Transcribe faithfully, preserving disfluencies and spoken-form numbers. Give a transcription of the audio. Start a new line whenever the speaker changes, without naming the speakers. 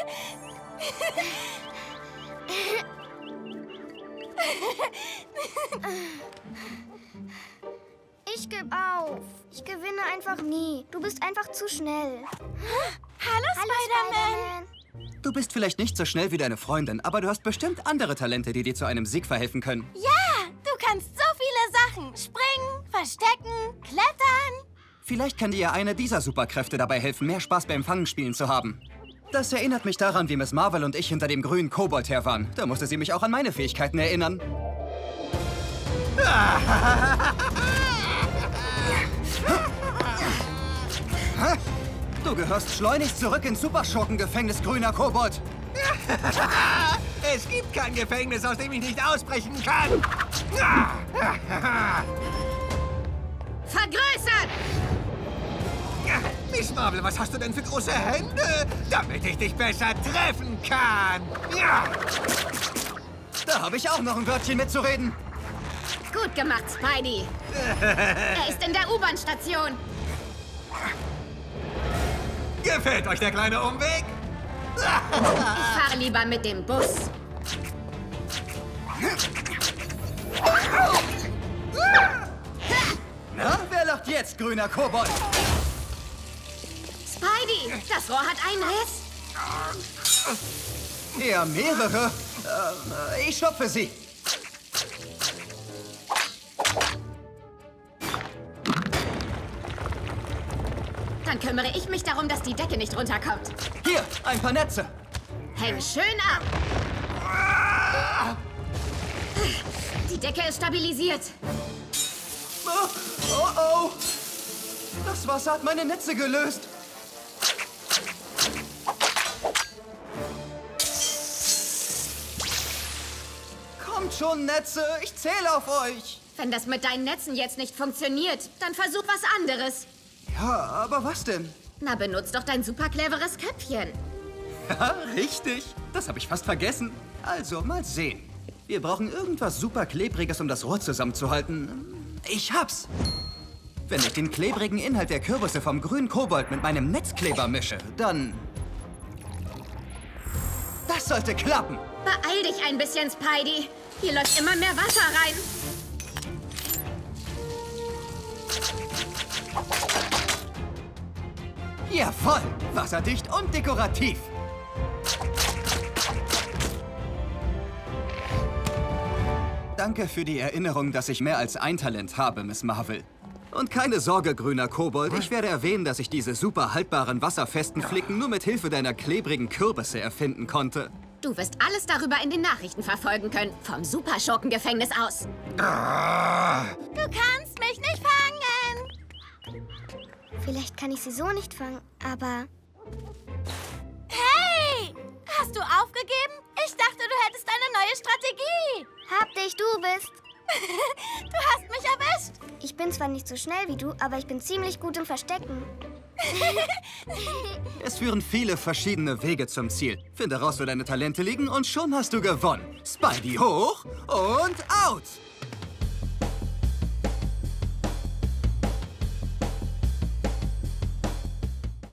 Ich gebe auf. Ich gewinne einfach nie. Du bist einfach zu schnell.
Hallo, Spider-Man.
Spider-Man.
Du bist vielleicht nicht so schnell wie deine Freundin, aber du hast bestimmt andere Talente, die dir zu einem Sieg verhelfen können.
Ja, du kannst so viele Sachen. Springen, verstecken, klettern.
Vielleicht kann dir ja eine dieser Superkräfte dabei helfen, mehr Spaß beim Fangenspielen zu haben. Das erinnert mich daran, wie Miss Marvel und ich hinter dem grünen Kobold her waren. Da musste sie mich auch an meine Fähigkeiten erinnern. Du gehörst schleunigst zurück ins Superschurkengefängnis, grüner Kobold.
Es gibt kein Gefängnis, aus dem ich nicht ausbrechen kann.
Vergrößern!
Miss Marvel, was hast du denn für große Hände, damit ich dich besser treffen kann? Ja.
Da habe ich auch noch ein Wörtchen mitzureden.
Gut gemacht, Spidey. Er ist in der U-Bahn-Station.
Gefällt euch der kleine Umweg?
Ich fahre lieber mit dem Bus.
Na, wer lacht jetzt, grüner Kobold?
Spidey, das Rohr hat einen Riss.
Eher mehrere. Äh, ich stopfe sie.
Dann kümmere ich mich darum, dass die Decke nicht runterkommt.
Hier, ein paar Netze.
Häng schön ab. Die Decke ist stabilisiert.
Oh, oh, oh. Das Wasser hat meine Netze gelöst. Kommt schon, Netze. Ich zähle auf euch.
Wenn das mit deinen Netzen jetzt nicht funktioniert, dann versuch was anderes.
Ja, aber was denn?
Na, benutz doch dein super cleveres Köpfchen.
Ja, richtig. Das habe ich fast vergessen. Also, mal sehen. Wir brauchen irgendwas super Klebriges, um das Rohr zusammenzuhalten. Ich hab's. Wenn ich den klebrigen Inhalt der Kürbisse vom grünen Kobold mit meinem Netzkleber mische, dann... Das sollte klappen.
Beeil dich ein bisschen, Spidey. Hier läuft immer mehr Wasser rein.
Jawohl, wasserdicht und dekorativ. Danke für die Erinnerung, dass ich mehr als ein Talent habe, Miss Marvel. Und keine Sorge, grüner Kobold, ich werde erwähnen, dass ich diese super haltbaren, wasserfesten Flicken nur mit Hilfe deiner klebrigen Kürbisse erfinden konnte.
Du wirst alles darüber in den Nachrichten verfolgen können. Vom Superschurkengefängnis aus. Du kannst mich nicht fangen.
Vielleicht kann ich sie so nicht fangen, aber...
Hey! Hast du aufgegeben? Ich dachte, du hättest eine neue Strategie.
Hab dich, du bist.
Du hast mich erwischt.
Ich bin zwar nicht so schnell wie du, aber ich bin ziemlich gut im Verstecken.
Es führen viele verschiedene Wege zum Ziel. Finde raus, wo deine Talente liegen und schon hast du gewonnen. Spidey hoch und out!